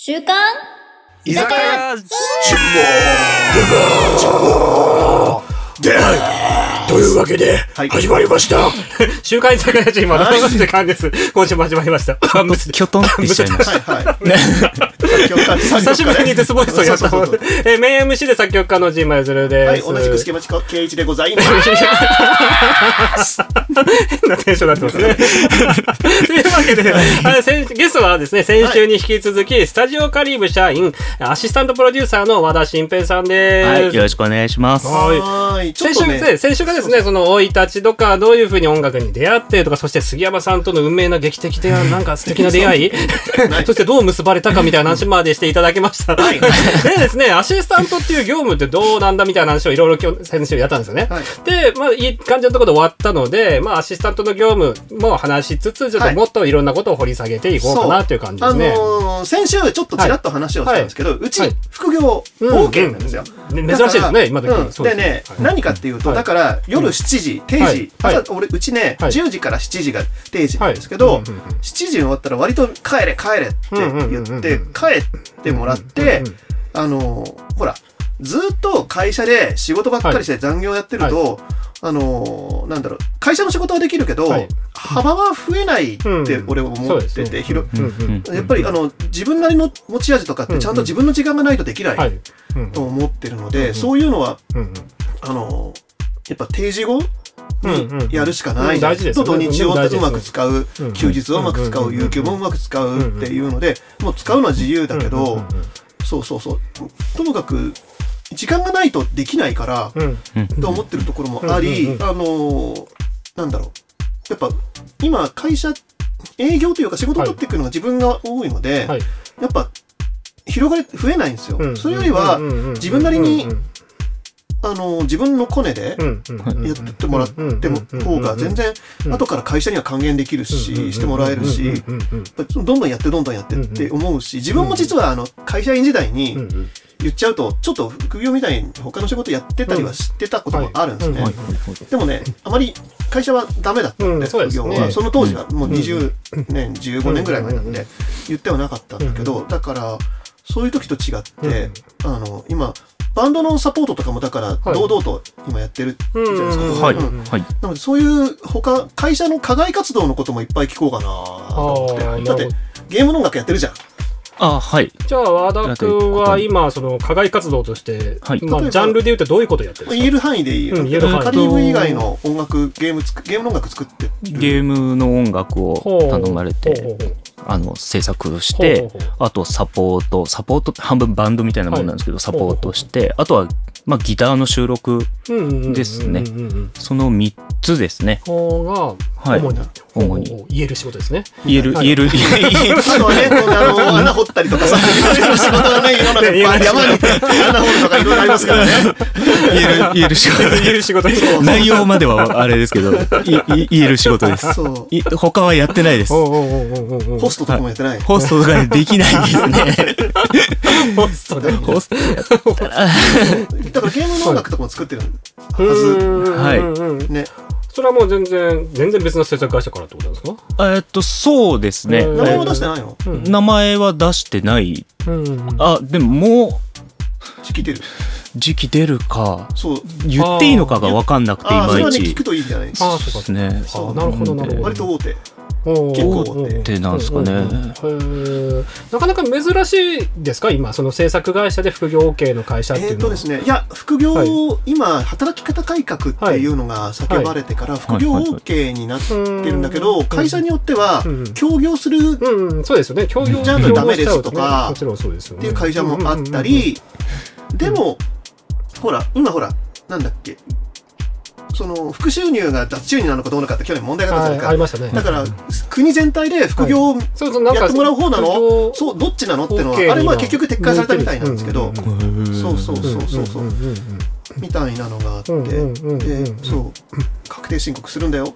週刊居酒屋でというわけで、始まりました。 週刊居酒屋チームの時間です。今週も始まりました。 キョトンってしちゃいました。 久しぶりにデスボイスをやったもので、メイン MC で作曲家の陣馬譲です。 はい、同じく助町圭一でございます。 変なテンションになってますね。というわけで、ゲストはですね、先週に引き続き、スタジオカリブ社員、アシスタントプロデューサーの和田新平さんです。 はい、よろしくお願いします。 はい。先週がですね、その生い立ちとか、どういうふうに音楽に出会ってとか、そして杉山さんとの運命な劇的で、なんか素敵な出会いそしてどう結ばれたかみたいな話までしていただきました。でですね、アシスタントっていう業務ってどうなんだみたいな話をいろいろ先週やったんですよね。で、まあ、いい感じのところで終わったので、まあ、アシスタントの業務も話しつつ、ちょっともっといろんなことを掘り下げていこうかなという感じですね。 先週ちょっとちらっと話をしたんですけど、うち副業 OK なんですよ。 珍しいですね、今時。 でね、何かっていうと、だから夜7時、定時、うちね、10時から7時が定時なんですけど、7時に終わったら割と帰れ帰れって言って、帰ってもらって、ほら、ずっと会社で仕事ばっかりして残業やってると、なんだろう、会社の仕事はできるけど、幅は増えないって俺は思ってて、やっぱり自分なりの持ち味とかってちゃんと自分の時間がないとできないと思ってるので、そういうのは、やっぱ定時後にやるしかないと、土日をうまく使う、休日をうまく使う、有給もうまく使うっていうので、もう使うのは自由だけど、そうそうそう、ともかく時間がないとできないからと思ってるところもあり、なんだろう、やっぱ今会社営業というか仕事を取っていくのが自分が多いので、やっぱ増えないんですよ。それよりは自分なりに自分のコネでやってもらっても方が全然後から会社には還元できるし、してもらえるし、どんどんやってって思うし、自分も実は会社員時代に言っちゃうとちょっと副業みたいに他の仕事やってたりはしてたこともあるんですね。でもね、あまり会社はダメだったので、副業はその当時はもう20年15年ぐらい前なんで言ってはなかったんだけど、だからそういう時と違って今バンドのサポートとかもだから堂々と今やってるじゃないですか。なのでそういう会社の課外活動のこともいっぱい聞こうかなと思って。だってゲームの音楽やってるじゃん。 はい。 じゃあ和田君は今その課外活動として、まあジャンルで言うとどういうことやってるんですか？ 言える範囲でいいよ。カリブ以外の音楽ゲームの音楽作ってる。 ゲームの音楽を頼まれて制作して、あとサポート半分バンドみたいなものなんですけど、サポートして、あとはまあギターの収録ですね。その3つですね。 が主に言える仕事ですね。 言える。 あとはね、穴掘ったりとかさ、仕事がね、世の中山に穴掘るとかいろいろありますからね。 言える仕事。内容まではあれですけど、言える仕事です。他はやってないです。 ホストとかもやってない。 ホストとかできないですね。ホストやったら。 だからゲームの音楽とかも作ってるはず。ね。 それはもう全然別の制作会社からってことですか？ そうですね。 名前は出してないの？ 名前は出してない。でももう時期出るか、言っていいのかが分かんなくていまいち。 それはね、聞くといいんじゃないですか。 そうですね。 なるほど。 割と大手。 結構ってなんですかね。 なかなか珍しいですか、今その制作会社で副業 OK の会社っていうのは。 ですね、いや副業、今働き方改革っていうのが叫ばれてから副業 OK になってるんだけど、会社によっては協業するそうですよね、協業じゃんダメですとかっていう会社もあったり、でも今なんだっけ、その副収入が雑収入なのかどうなのかって去年問題があったじゃないですか。だから国全体で副業をやってもらう方なの、どっちなのっていうのはあれは結局撤回されたみたいなんですけど、そうみたいなのがあって、で確定申告するんだよ。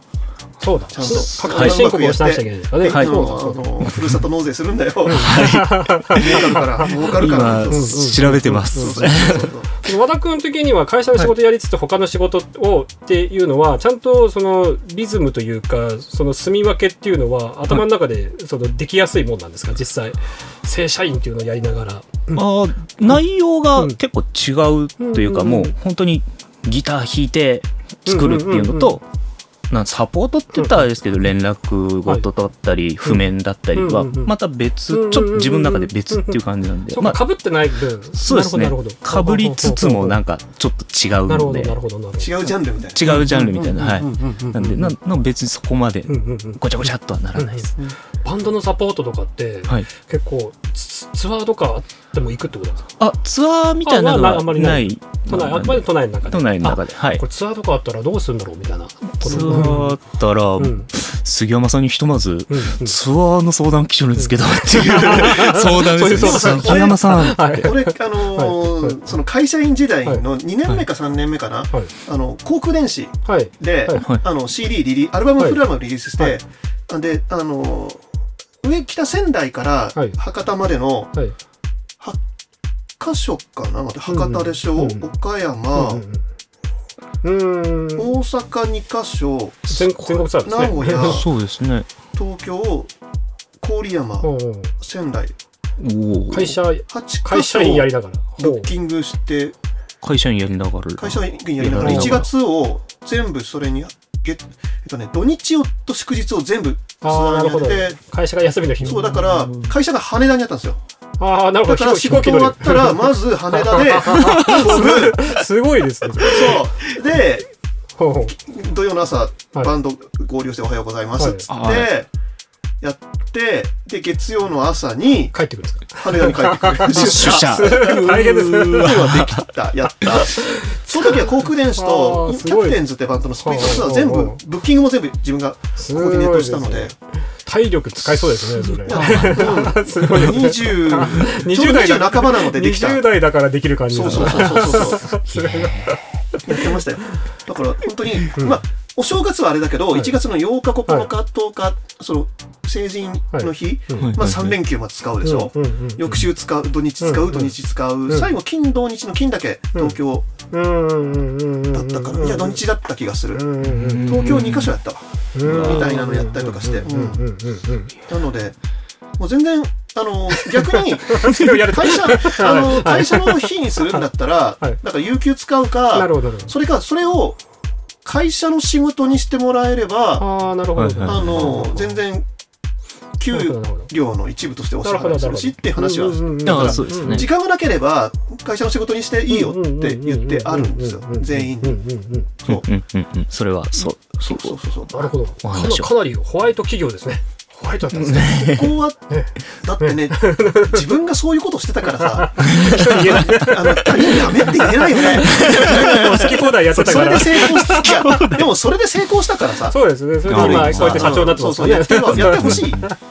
そうだ。 ちゃんと確定申告をしなくちゃいけないですかね。 ふるさと納税するんだよ。儲かるから。 調べてます。 和田君的には会社の仕事やりつつ他の仕事をっていうのはちゃんとそのリズムというかその住み分けっていうのは頭の中でそのできやすいもんなんですか、実際正社員っていうのをやりながら。 内容が結構違うというか、もう本当にギター弾いて作るっていうのと、サポートって言ったらあれですけど、連絡事だったり譜面だったりはまた別、ちょっと自分の中で別っていう感じなんで、 かぶってない分。 そうですね、かぶりつつもなんかちょっと違うので、 違うジャンルみたいな、違うジャンルみたいな、はい。なんで別にそこまでごちゃごちゃっとはならないです。 バンドのサポートとかって結構ツアーとかでも行くってことですか？ ツアーみたいなのはない。 あくまで都内の中で。 都内の中で、はい。 これツアーとかあったらどうするんだろうみたいな。 ツアーあったら、杉山さんにひとまず、ツアーの相談来てるんですけどっていう相談です。杉山さん。 俺、その会社員時代の2年目か3年目かな、航空電子で、CD、アルバムフルアルバムリリースして、で、北仙台から博多までの8カ所かな、博多でしょ、岡山、大阪2カ所、名古屋、 そうですね、 東京、郡山、仙台、 会社 8カ所員やりながらブッキングして、 会社員やりながら 1月を全部それに土日と祝日を全部ツアーにやって、 会社が休みの日。 そうだから会社が羽田にあったんですよ。 なるほど。 だから仕事終わったらまず羽田で飛ぶ。 すごいですね。 そうで土曜の朝バンド合流しておはようございますっつってやって、で月曜の朝に帰ってくるんですか？ 羽田に帰ってくる。 出社。 大変ですね。 できた、やった。その時は航空電子とキャプテンズってバンドのスピードツアー全部ブッキングも全部自分がコーディネートしたので。 体力使いそうですね、それ。 すごい。20代半ばなのでできた。 20代だからできる感じ。 そう。やってましたよ。だから本当に、お正月はあれだけど、1月の8日、9日、10日、その成人の日、3連休まで使うでしょ。翌週使う、土日使う、最後、金土日の金だけ東京だったから、いや、土日だった気がする。東京2カ所やったわ。みたいなのやったりとかして。なので、もう全然、逆に、会社の日にするんだったら、なんか有給使うか、それを会社の仕事にしてもらえれば、全然、給料の一部としてお支払いするしって話は、だから時間がなければ会社の仕事にしていいよって言ってあるんですよ、全員に。 それはそう。 なるほど。かなりホワイト企業ですね。ホワイトだったんですね。 ここはだってね、自分がそういうことしてたからさ、他人ダメって言えないよね。 好き放題やってたから。 それで成功した。でもそれで成功したからさ。 そうですね。それで今こうやって社長になってますね。 やってほしい。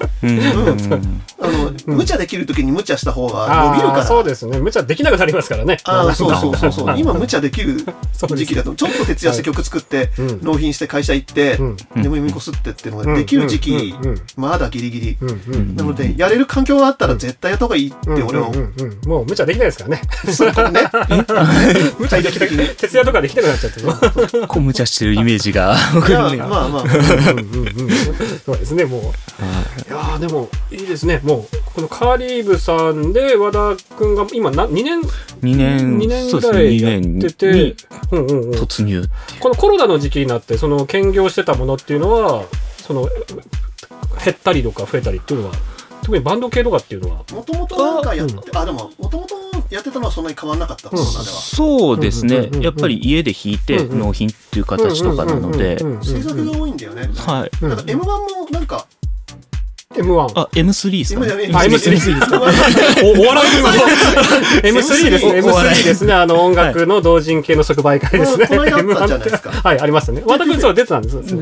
無茶できるときに無茶した方が伸びるから。 そうですね。無茶できなくなりますからね。 そう。今無茶できる時期だと、ちょっと徹夜して曲作って納品して会社行って眠みこすってっていうのができる時期。まだギリギリ。なので、やれる環境があったら絶対やった方がいいって俺は。 もう無茶できないですからね。 そうね。 無茶できなく徹夜とかできなくなっちゃって。 こう無茶してるイメージが。 まあ。 そうですね、もう。いやでも、いいですね。もう、このカーリーブさんで和田くんが今2年ぐらいやってて、 突入。 このコロナの時期になって、その兼業してたものっていうのは、その、減ったりとか増えたりっていうのは特にバンド系とかっていうのはもともとなんかやってでももともとやってたのはそんなに変わらなかったそうですね、やっぱり家で弾いて納品っていう形とかなので制作が多いんだよね。 はい。 なんか M1 もなんか M1。 M3 ですかね。 M3 ですか。お笑いですね。M3 ですね。M3 ですね。音楽の同人系の即売会ですね。 この間あったじゃないですか。 はい、ありましたね。和田君そう出てたんです。 そう。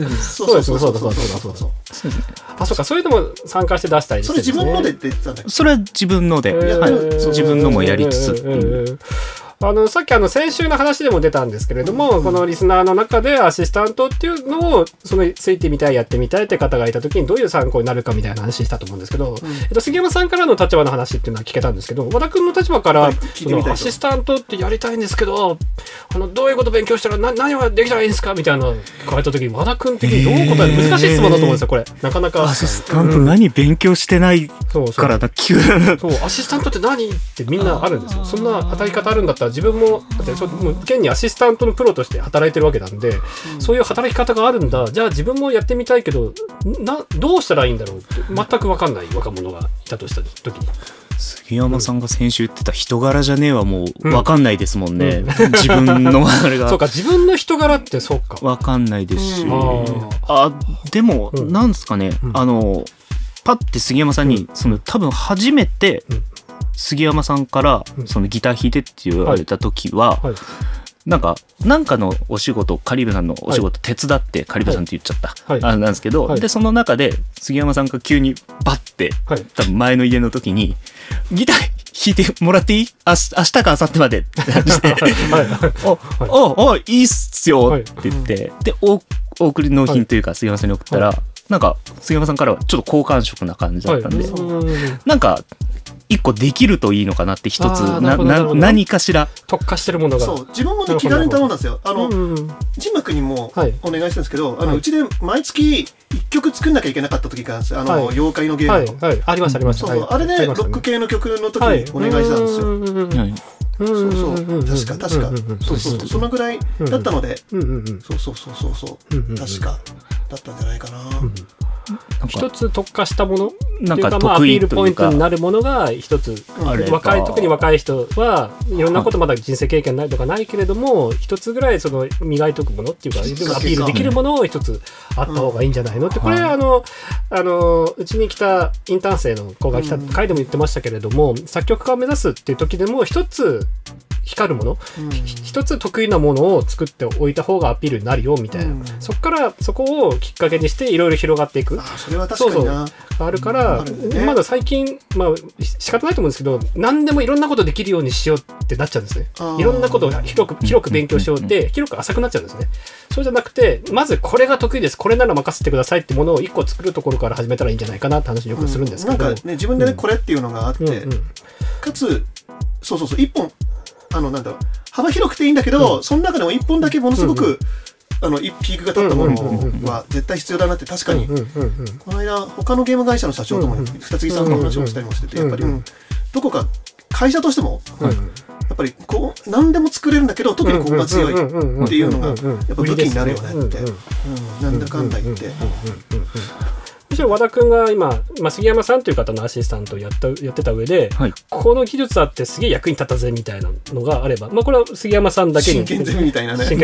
そうか、そういうのも参加して出したり。 それ自分のでって言ってたんだけど。 それは自分ので。自分のもやりつつ。 さっき先週の話でも出たんですけれども、このリスナーの中でアシスタントっていうのを、ついてみたい、やってみたいって方がいたときにどういう参考になるかみたいな話したと思うんですけど、杉山さんからの立場の話っていうのは聞けたんですけど、和田君の立場から、アシスタントってやりたいんですけど、どういうこと勉強したら何ができたらいいんですかみたいなの聞かれたときに、和田君的にどう答える？難しい質問だと思うんですよ、これ。なかなか。 アシスタント何勉強してないからだ、急な。 そう、アシスタントって何ってみんなあるんですよ。そんな働き方あるんだったら自分も、だって現にアシスタントのプロとして働いてるわけなんで、そういう働き方があるんだ。じゃあ自分もやってみたいけど、どうしたらいいんだろうって全く分かんない若者がいたとした時に。 杉山さんが先週言ってた人柄じゃねえはもう分かんないですもんね。自分のあれが。 そうか、自分の人柄ってそうか。 分かんないですし。でも、なんですかね、パッて杉山さんに、多分初めて、杉山さんからギター弾いてって言われた時は、なんかのお仕事、カリブさんのお仕事手伝ってカリブさんって言っちゃった、なんですけど、でその中で杉山さんが急にバッて、多分前の家の時にギター弾いてもらっていい？明日か明後日までって感じでいいっすよって言って、でお送り納品というか杉山さんに送ったら、なんか杉山さんからはちょっと好感触な感じだったんで、なんか一個できるといいのかなって一つ何かしら特化してるものが。 そう、自分もね気軽に頼んだんですよ。ジンマ君にもお願いしてるんですけど、うちで毎月1曲作んなきゃいけなかった時があるんですよ。妖怪のゲームの。 ありましたありました。 そう、あれでロック系の曲の時にお願いしたんですよ。そうそう、確かそうそのぐらいだったので、そう確かだったんじゃないかな。 一つ特化したものなんかアピールポイントになるものが一つ、特に若い人はいろんなことまだ人生経験ないとかないけれども、一つぐらい磨いておくものっていうかアピールできるものを一つあった方がいいんじゃないのって、これうちに来たインターン生の子が来た回でも言ってましたけれども、作曲家を目指すっていう時でも一つ光るもの、一つ得意なものを作っておいた方がアピールになるよみたいな、そこをきっかけにしていろいろ広がっていく。 それは確かにな。 あるから、まだ最近、仕方ないと思うんですけど、何でもいろんなことできるようにしようってなっちゃうんですね。いろんなことを広く勉強しようって、広く浅くなっちゃうんですね。そうじゃなくて、まずこれが得意です、これなら任せてくださいってものを一個作るところから始めたらいいんじゃないかなって話よくするんですけど。 なんかね、自分でね、これっていうのがあって、かつ、一本、幅広くていいんだけど、その中でも一本だけものすごく、ピークが立ったものは絶対必要だなって。確かにこの間他のゲーム会社の社長とも二木さんの話をしたりもしてて、やっぱりどこか会社としてもやっぱりこう何でも作れるんだけど特にここが強いっていうのがやっぱ武器になるよねって、なんだかんだ言って。 むしろ和田君が今、杉山さんという方のアシスタントをやってた上で、この技術あってすげえ役に立ったぜみたいなのがあれば、これは杉山さんだけに。 真剣ゼミみたいなね。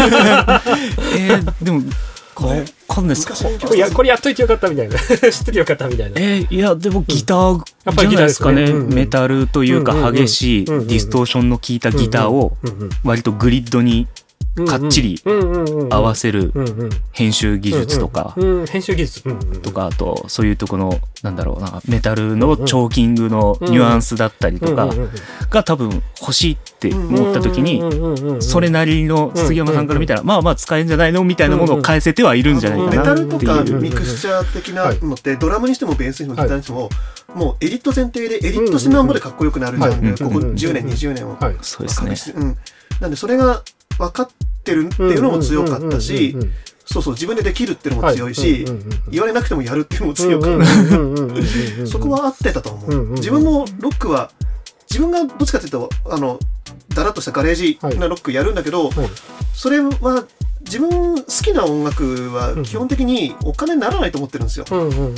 でもこれやっといてよかったみたいな知っててよかったみたいな。 いやでもギターじゃないですかね。メタルというか激しいディストーションの効いたギターを割とグリッドにかっちり合わせる編集技術とか、とか、あとそういうとこのなんだろうな、メタルのチョーキングのニュアンスだったりとかが多分欲しいって思った時に、それなりの杉山さんから見たらまあ使えるんじゃないのみたいなものを返せてはいるんじゃないかなっていう。 メタルとかミクスチャー的なのってドラムにしてもベースにしてもギターにしてももうエディット前提でエディットしてなんぼでかっこよくなるじゃん、ここ10年20年を。 そうですね。 なんでそれが分かってるっていうのも強かったし、自分でできるっていうのも強いし、言われなくてもやるっていうのも強かった。そこは合ってたと思う。自分もロックは自分がどっちかというとだらっとしたガレージなロックやるんだけど、それは自分好きな音楽は基本的にお金にならないと思ってるんですよ。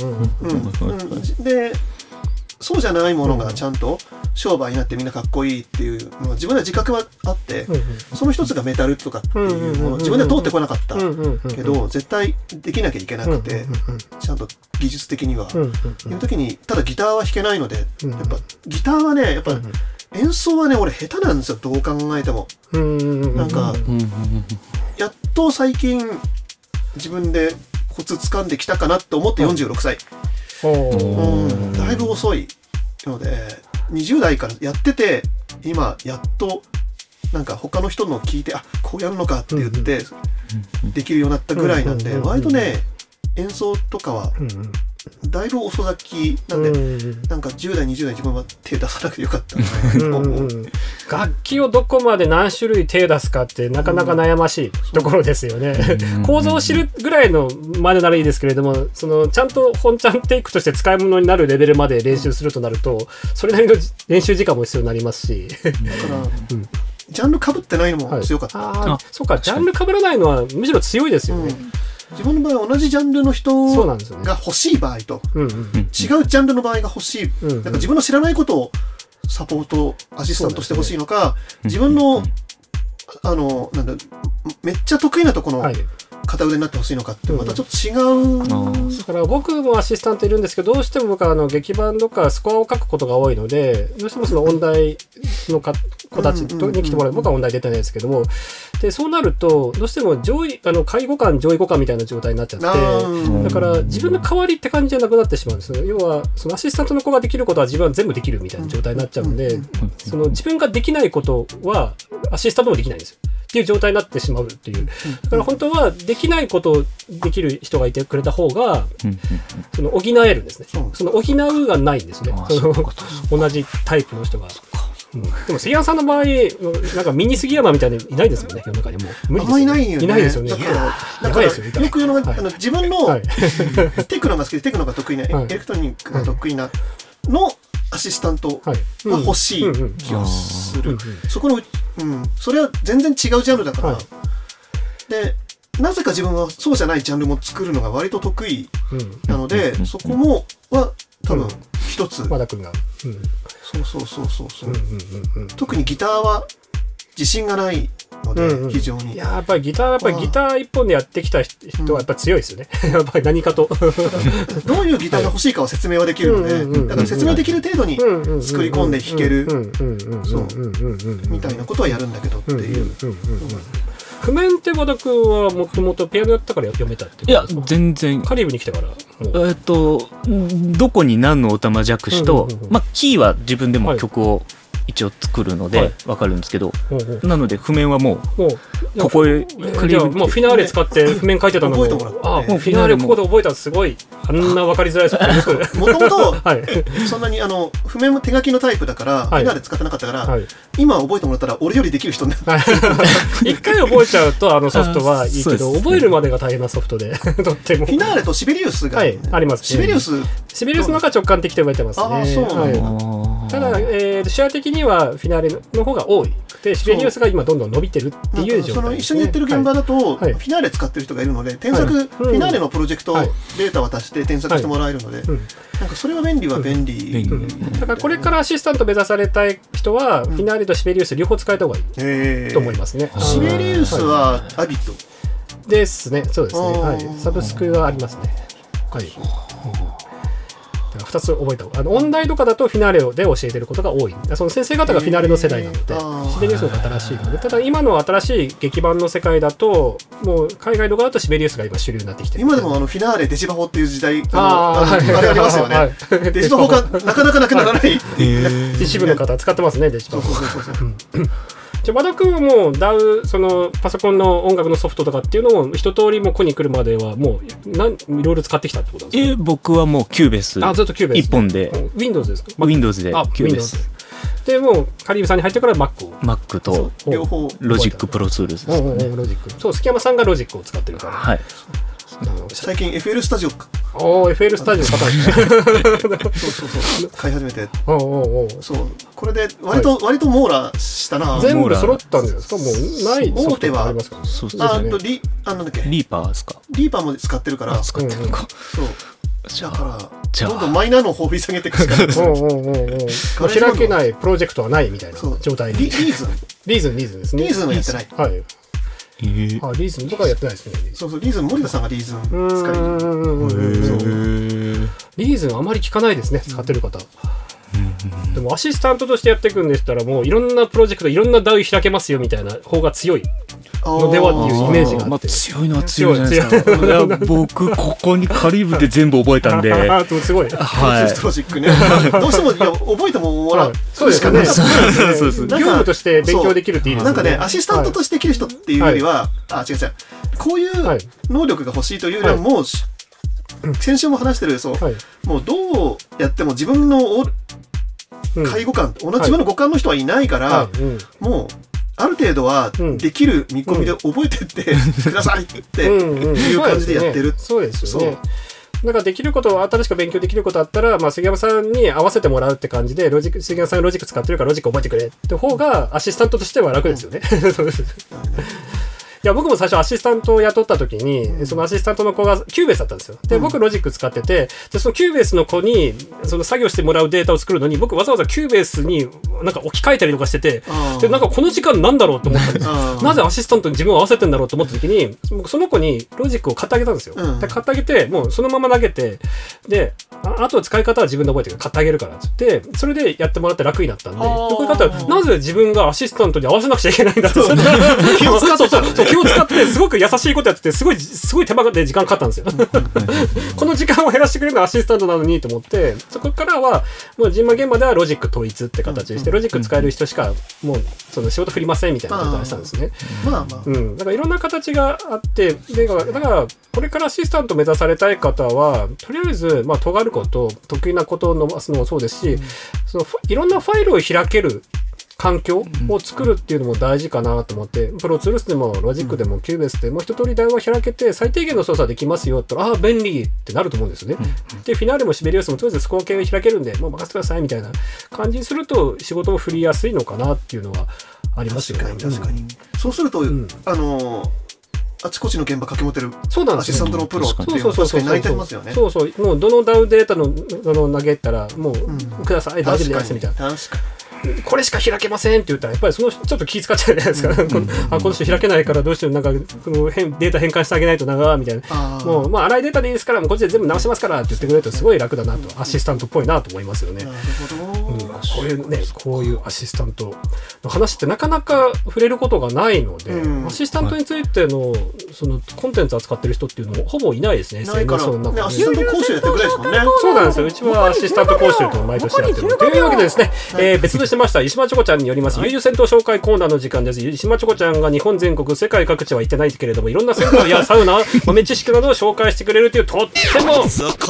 でそうじゃないものがちゃんと商売になってみんなかっこいいっていうのは自分では自覚はあって、その一つがメタルとかっていうもの自分では通ってこなかったけど絶対できなきゃいけなくて、ちゃんと技術的にはいう時にただギターは弾けないので、やっぱギターはねやっぱ演奏はね俺下手なんですよ、どう考えても。なんかやっと最近自分でコツ掴んできたかなと思って46歳。だいぶ遅いので20代からやってて今やっとなんか他の人の聞いてこうやるのかって言ってできるようになったぐらいなんで、割とね演奏とかはだいぶ遅咲きなんで、なんか10代20代自分は手出さなくてよかったなと思う。 楽器をどこまで何種類手出すかってなかなか悩ましいところですよね。構造を知るぐらいのまでならいいですけれども、そのちゃんと本ちゃんテイクとして使い物になるレベルまで練習するとなると、それなりの練習時間も必要になりますし。 だから、ジャンル被ってないのも強かった。 そうか、ジャンル被らないのはむしろ強いですよね。 自分の場合は同じジャンルの人が欲しい場合と、違うジャンルの場合が欲しい、なんか自分の知らないことをサポートアシスタントしてほしいのか、自分のなんだめっちゃ得意なところの片腕になってほしいのかってまたちょっと違う、 だから僕もアシスタントいるんですけど、どうしても僕は劇版とかスコアを書くことが多いので、どうしてもその音大の子たちに来てもらう、僕は音大出てないですけども、でそうなるとどうしても介護官上位互換みたいな状態になっちゃって、だから自分の代わりって感じじゃなくなってしまうんですよ。要はそのアシスタントの子ができることは自分は全部できるみたいな状態になっちゃうんで、その自分ができないことはアシスタントもできないんですよっていう状態になってしまうっていう。だから本当はできないことをできる人がいてくれた方がその補えるんですね。その補うがないんですね。同じタイプの人が。でも杉山さんの場合なんかミニ杉山みたいにいないですもんね、世の中にもう無理ですよね。 あんまいないよね。 いないですよね。 だからよく言うのが自分のテクノが好きでテクノが得意なエレクトロニックが得意なのアシスタントが欲しい気がする。そこのそれは全然違うジャンルだから。でなぜか自分はそうじゃないジャンルも作るのが割と得意なので、そこもは多分一つ。 和田君が。 特にギターは自信がないので、非常に。 やっぱりギター一本でやってきた人はやっぱり強いですよね。やっぱり何かと。 どういうギターが欲しいかを説明はできるので、だから説明できる程度に作り込んで弾ける、みたいなことはやるんだけどっていう。 譜面って和田君はもともとピアノやったから読めたってことですか？ いや全然カリブに来てからどこに何のオタマジャクシとキーは自分でも曲を一応作るので分かるんですけど、なので譜面はもうここへクリームもうフィナーレ使って譜面書いてたのももうフィナーレここで覚えたらすごいあんな分かりづらいですもともとそんなに譜面も手書きのタイプだからフィナーレ使ってなかったから今覚えてもらったら俺よりできる人になる。 一回覚えちゃうとソフトはいいけど覚えるまでが大変なソフトでとってもフィナーレとシベリウスがあります。 シベリウスの中直感的と覚えてますね。ただシェア的にはフィナーレの方が多いでシベリウスが今どんどん伸びてるっていう状態ですね。 一緒にやってる現場だとフィナーレ使ってる人がいるので添削フィナーレのプロジェクトデータ渡して添削してもらえるのでなんかそれは便利は便利。 だからこれからアシスタント目指されたい人はフィナーレとシベリウス両方使えた方がいいと思いますね。 シベリウスはアビットですね。そうですね。サブスクはありますね。2つ覚えた方が音大とかだとフィナーレで教えてることが多い。その先生方がフィナーレの世代なのでシベリウスの方が新しいので、ただ今の新しい劇版の世界だともう海外とかだとシベリウスが今主流になってきてる。 今でもフィナーレデジバホっていう時代あれありますよね。デジバホがなかなかなくならない。 一部の方使ってますねデジバホ。じゃあ和田君はもうDAWそのパソコンの音楽のソフトとかっていうのも一通りもうここに来るまではもういろいろ使ってきたってことですか？ 僕はもうキューベスずっとキューベス一本で Windows ですか ？Windows でキューベスでもうカリブさんに入ってから Mac と両方ロジックプロツールですね。 ロジックそう杉山さんがロジックを使ってるから。 最近 FL スタジオ FL スタジオ買ったんですそう買い始めてそうこれで割と網羅したな。 全部揃ったんですか？もうない大手はありますか？ なんだっけリーパーですか？ リーパーも使ってるから使ってるか。 そうだからどんどんマイナーの放り下げていくしかない開けないプロジェクトはないみたいな状態に。 リーズンですね。 リーズンはやってない。 リーズンとかやってないですね。 そうリーズン森田さんがリーズン使リーズンあまり聞かないですね使ってる方。でもアシスタントとしてやっていくんでしたらもういろんなプロジェクトいろんなDAW開けますよみたいな方が強い。 のではっていうイメージがあって、 強いのは強いじゃないですか。いや僕ここにカリブで全部覚えたんで、 すごい。 はい。 ロジックね。どうしても覚えてももらうそうですよね。 そうです。 業務として勉強できるっていいですね。 なんかね、アシスタントとしてできる人っていうよりは、違う。こういう能力が欲しいというよりは、もう先週も話してる、もうどうやっても自分の介護官、自分の五感の人はいないから、もうある程度はできる見込みで覚えてってくださいっていう感じでやってる。 そうですよね。だからできること新しく勉強できることあったら、杉山さんに合わせてもらうって感じで、杉山さんがロジック使ってるからロジック覚えてくれって方がアシスタントとしては楽ですよね。いや僕も最初アシスタントを雇った時に、そのアシスタントの子がキューベースだったんですよ。で僕ロジック使ってて、でそのキューベースの子にその作業してもらうデータを作るのに、僕わざわざキューベースになんか置き換えたりとかしてて、でなんかこの時間なんだろうと思ったんですよ。なぜアシスタントに自分を合わせてんだろうと思った時に、僕その子にロジックを買ってあげたんですよ。で買ってあげて、もうそのまま投げて、であと使い方は自分で覚えてるから買ってあげるからっつって、それでやってもらって楽になったんで、こういう方はなぜ自分がアシスタントに合わせなくちゃいけないんだって気を使ってすごく優しいことやってて、すごい手間で時間かかったんですよ。この時間を減らしてくれるのはアシスタントなのにと思って、そこからはもう人馬現場ではロジック統一って形にして、ロジック使える人しかもうその仕事振りませんみたいなことをしたんですね。だからいろんな形があって、だからこれからアシスタントを目指されたい方はとりあえず尖ること得意なことを伸ばすのもそうですし、そのいろんなファイルを開ける環境を作るっていうのも大事かなと思って、プロツールスでもロジックでもキューベースでもう一通り台話開けて最低限の操作できますよって言ったら、便利ってなると思うんですよね。でフィナーレもシベリウスもとりあえずスコア系開けるんでもう任せてくださいみたいな感じにすると仕事を振りやすいのかなっていうのはありますよね。 確かに。そうすると、あちこちの現場駆け持てるアシスタントのプロっていうのは確かになりたいますよね。 もうどのダウデータの投げたらもうください、大丈夫ですみたいな。これしか開けませんって言ったらやっぱりその人ちょっと気遣っちゃうじゃないですか。この人開けないからどうしてもなんかこのデータ変換してあげないとなみたいな。もう粗いデータでいいですからもうこっちで全部直しますからって言ってくれるとすごい楽だなと、アシスタントっぽいなと思いますよね。こういうアシスタントの話ってなかなか触れることがないので、アシスタントについてのそのコンテンツ扱ってる人っていうのもほぼいないですね。 ないからね、アシスタント講習やってくれですもんね。 そうなんですよ。うちはアシスタント講習と毎年やってるというわけでですね、別としてました石間チョコちゃんによります悠々戦闘紹介コーナーの時間です。石間チョコちゃんが日本全国世界各地は行ってないけれども、いろんな銭湯やサウナ豆知識などを紹介してくれるというとっても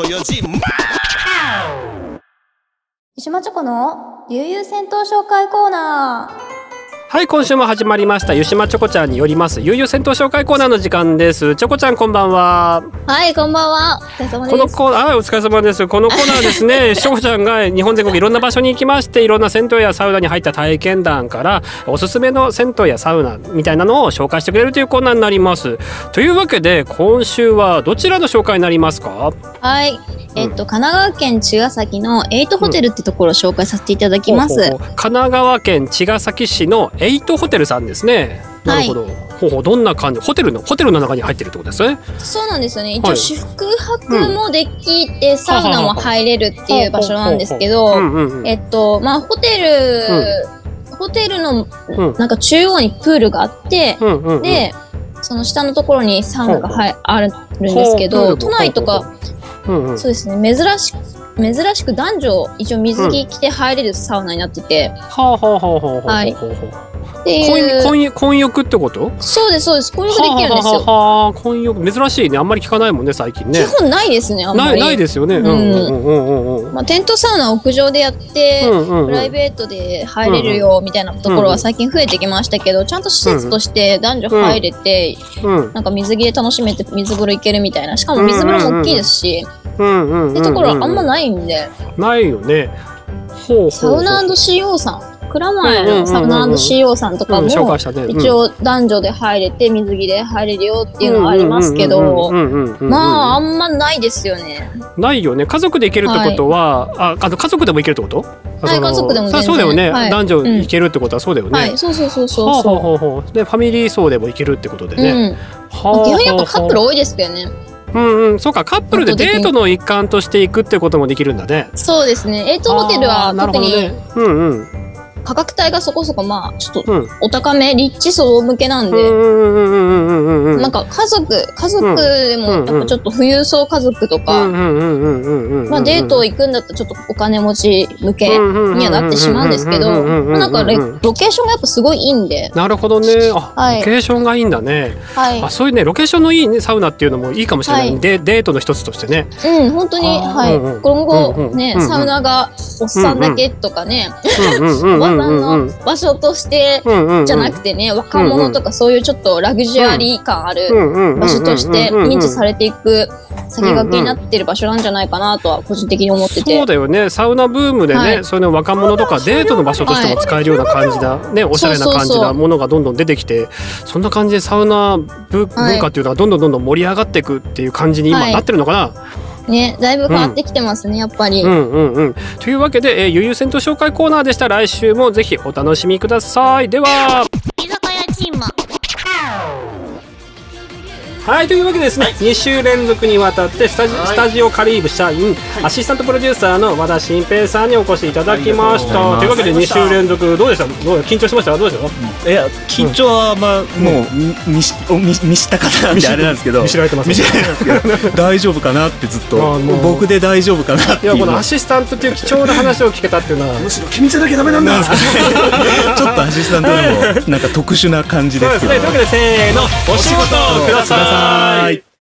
石間チョコの悠々戦闘紹介コーナー。 はい、今週も始まりました湯島チョコちゃんによります悠々戦闘紹介コーナーの時間です。チョコちゃんこんばんは。 はい、こんばんは。お疲れ様です。 このコーナー、お疲れ様です。このコーナーですね、チョコちゃんが日本全国いろんな場所に行きまして、いろんな銭湯やサウナに入った体験談からおすすめの銭湯やサウナみたいなのを紹介してくれるというコーナーになります。というわけで今週はどちらの紹介になりますか？ はい、神奈川県茅ヶ崎のエイトホテルってところを紹介させていただきます。 神奈川県茅ヶ崎市のエイトホテルさんですね。なるほど。どんな感じ？ホテルの中に入ってるってことですね。 そうなんですよね。一応宿泊もできて、サウナも入れるっていう場所なんですけど、ホテルのなんか中央にプールがあって、でその下のところにサウナがあるんですけど、都内とかそうですね、珍しく男女一応水着着て入れるサウナになってて、 混浴ってこと？ そうですそうです、混浴できるんですよ。 混浴珍しいね。あんまり聞かないもんね最近ね。 基本ないですね。あんまりないですよね。 テントサウナ屋上でやってプライベートで入れるよみたいなところは最近増えてきましたけど、ちゃんと施設として男女入れてなんか水着で楽しめて水風呂行けるみたいな、しかも水風呂も大きいですしってところはあんまないんで。 ないよね。 サウナ&COさん、蔵前のサウナ&COさんとかも一応男女で入れて水着で入れるよっていうのはありますけど、まああんまないですよね。 ないよね。家族で行けるってことは、家族でも行けるってこと？ はい、家族でも全然。 そうだよね。男女行けるってことはそうだよね。 はい、そう。でファミリー層でも行けるってことでね。 基本やっぱカップル多いですけどね。 そうか、カップルでデートの一環として行くってこともできるんだね。 そうですね。エイトホテルは特に価格帯がそこそこまあちょっとお高め、リッチ層向けなんで、なんか家族でもやっぱちょっと富裕層家族とか、まあデート行くんだったらちょっとお金持ち向けにはなってしまうんですけど、なんかロケーションがやっぱすごいいいんで。 なるほどね。あ、ロケーションがいいんだね。あ、そういうねロケーションのいいねサウナっていうのもいいかもしれない。デートの一つとしてね。 本当に今後ねサウナがおっさんだけとかね、おばさんの場所としてじゃなくてね、若者とかそういうちょっとラグジュアリー感ある場所として認知されていく先駆けになってる場所なんじゃないかなとは個人的に思ってて。 そうだよね。サウナブームでね、そういうの若者とかデートの場所としても使えるような感じだね、おしゃれな感じなものがどんどん出てきて、そんな感じでサウナ文化っていうのがどんどん盛り上がっていくっていう感じに今なってるのかな。 ね、だいぶ変わってきてますね、やっぱり。 というわけで、ゆゆ銭湯紹介コーナーでした。来週もぜひお楽しみください。では居酒屋チーム。 はい、というわけでですね、2週連続にわたってスタジオカリーブ社員、アシスタントプロデューサーの和田新平さんにお越しいただきました。というわけで2週連続どうでした？緊張しました？どうでした？ いや、緊張はまあもう見した方なんであれなんですけど、 見知られてます。 大丈夫かなってずっと僕で大丈夫かなっていう。 いや、このアシスタントっていう貴重な話を聞けたっていうのはむしろ君じゃなきゃダメなんだ。 ちょっとアシスタントでもなんか特殊な感じですけど。 というわけでせーの、お仕事ください。